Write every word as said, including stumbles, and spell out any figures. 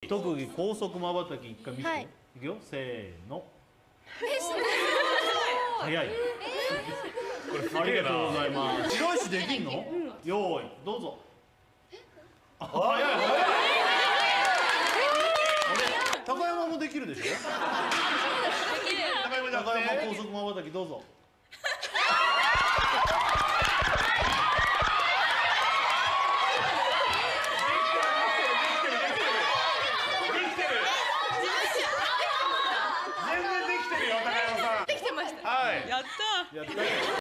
特技高速まばたき一回見て、 はい、 いくよ、せーの。 え、すごい早い。 これすありげえな。 がとうございます。白石できんの？用意どうぞ。あ、早い早い。高山もできるでしょ。 高山じゃ高山なくて高速まばたきどうぞ。